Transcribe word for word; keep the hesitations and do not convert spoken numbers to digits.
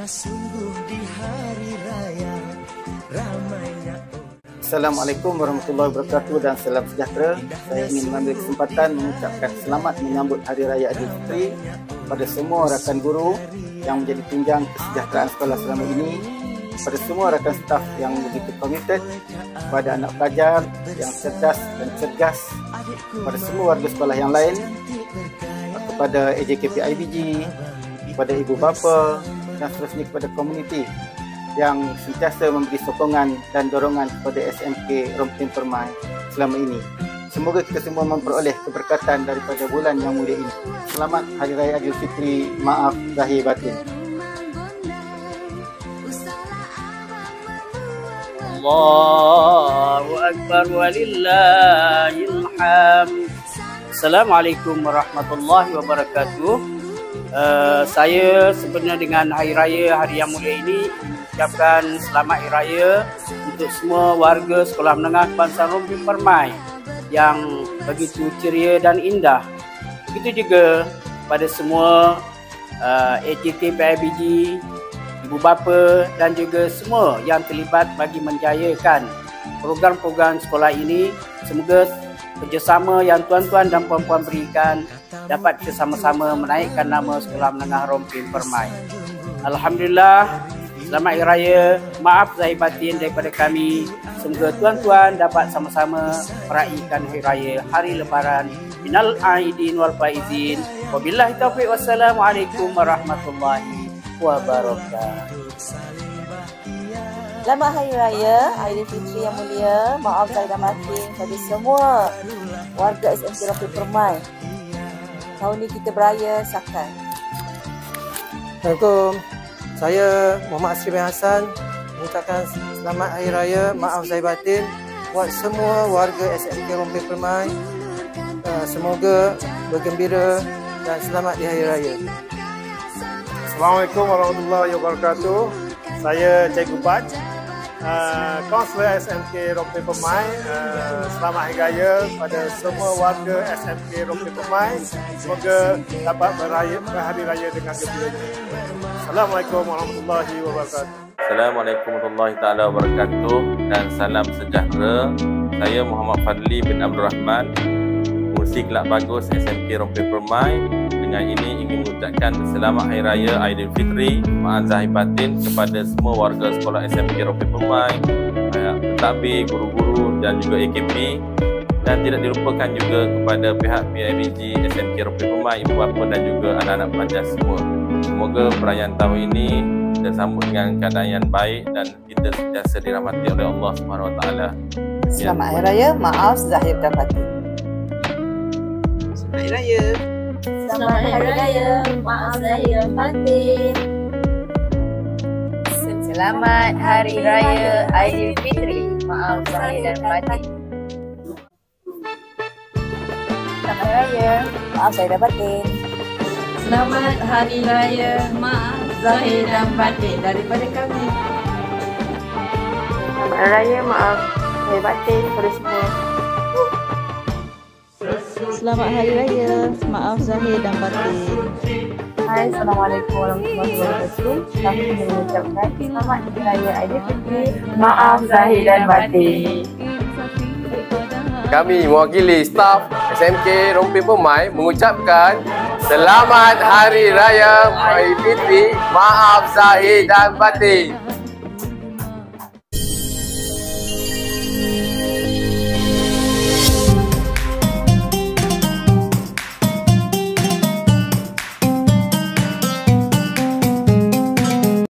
Assalamualaikum warahmatullahi wabarakatuh dan salam sejahtera. Saya ingin mengambil kesempatan mengucapkan selamat menyambut Hari Raya Aidilfitri pada semua rakan guru yang menjadi tunjang kesejahteraan sekolah selama ini, pada semua rakan staf yang begitu komited, pada anak pelajar yang cerdas dan cergas, pada semua warga sekolah yang lain, kepada A J K P I B G, kepada ibu bapa dan seterusnya kepada komuniti yang sentiasa memberi sokongan dan dorongan kepada S M K Rompin Permai selama ini. Semoga kita semua memperoleh keberkatan daripada bulan yang mulia ini. Selamat Hari Raya Aidilfitri, maaf zahir batin. Allahu Akbar walillahil hamd. Assalamualaikum warahmatullahi wabarakatuh. Uh, saya sebenarnya dengan Hari Raya Hari yang Mulia ini mengucapkan selamat Hari Raya untuk semua warga Sekolah Menengah Kebangsaan Rompin Permai yang begitu ceria dan indah. Begitu juga pada semua uh, A J K P I B G, ibu bapa dan juga semua yang terlibat bagi menjayakan program-program sekolah ini. Semoga kerjasama yang tuan-tuan dan puan-puan berikan dapat kita sama-sama menaikkan nama Sekolah Menengah Rompin Permai. Alhamdulillah, selamat Hari Raya, maaf zahir batin daripada kami. Semoga tuan-tuan dapat sama-sama meraihkan Hari Raya, Hari Lebaran. Minal aidin wal faizin. Wabillahi taufiq. Wassalamualaikum warahmatullahi wabarakatuh. Selamat Hari Raya Aidilfitri yang mulia. Maaf zahir dan batin kepada semua warga S M K Rompin Permai. Tahun ini kita beraya sakan. Assalamualaikum. Saya Muhammad Asri bin Hassan mengucapkan selamat Hari Raya, maaf zahir batin buat semua warga S M K Rompin Permai. Semoga bergembira dan selamat di Hari Raya. Assalamualaikum warahmatullahi wabarakatuh. Saya Cikgu Baj, uh, Kaunselor S M K Rompin Permai. Uh, selamat Hari Raya pada semua warga S M K Rompin Permai. Semoga dapat beraya, berhari raya dengan gembira. Assalamualaikum warahmatullahi wabarakatuh. Assalamualaikum warahmatullahi taala wabarakatuh dan salam sejahtera. Saya Muhammad Fadli bin Abdul Rahman, Pengurusi Kelab Bagus S M K Rompin Permai. Dengan ini ingin mengucapkan selamat Hari Raya Aidilfitri, maaf zahir batin kepada semua warga sekolah S M K Rompin Permai, pentadbir, guru-guru dan juga A K P, dan tidak dilupakan juga kepada pihak P I B G S M K Rompin Permai, ibu bapa dan juga anak-anak pelajar semua. Semoga perayaan tahun ini kita sambut dengan keadaan yang baik dan kita sentiasa dirahmati oleh Allah Subhanahu Wa Taala. Selamat Hari Raya, maaf zahir dan batin. Selamat Hari Raya. Selamat Hari Raya, maaf zahir dan batin. Selamat Hari Raya Aidilfitri, maaf zahir dan batin. Selamat Hari Raya, maaf zahir dan batin. Selamat Hari Raya, maaf zahir dan batin daripada kami. Selamat Hari Raya, maaf zahir batin kepada semua. Selamat Hari Raya, maaf zahir dan batin. Hai, Assalamualaikum warahmatullahi wabarakatuh. Kami mengucapkan selamat Hari Raya Aidilfitri, maaf zahir dan batin. Kami mewakili staf S M K Rompin Permai mengucapkan selamat Hari Raya Aidilfitri, maaf zahir dan batin.